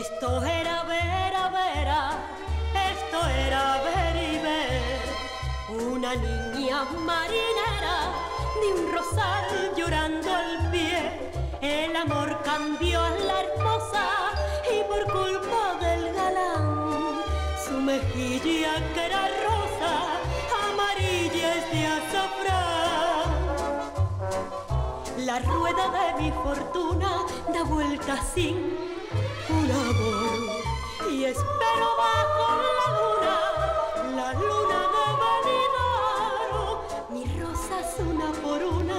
Esto era vera, vera, esto era ver y ver. Una niña marinera de un rosal llorando al pie. El amor cambió a la hermosa y por culpa del galán su mejilla que era rosa, amarilla es de azafrán. La rueda de mi fortuna da vuelta sin un amor y espero bajo la luna de Benidorm, mis rosas una por una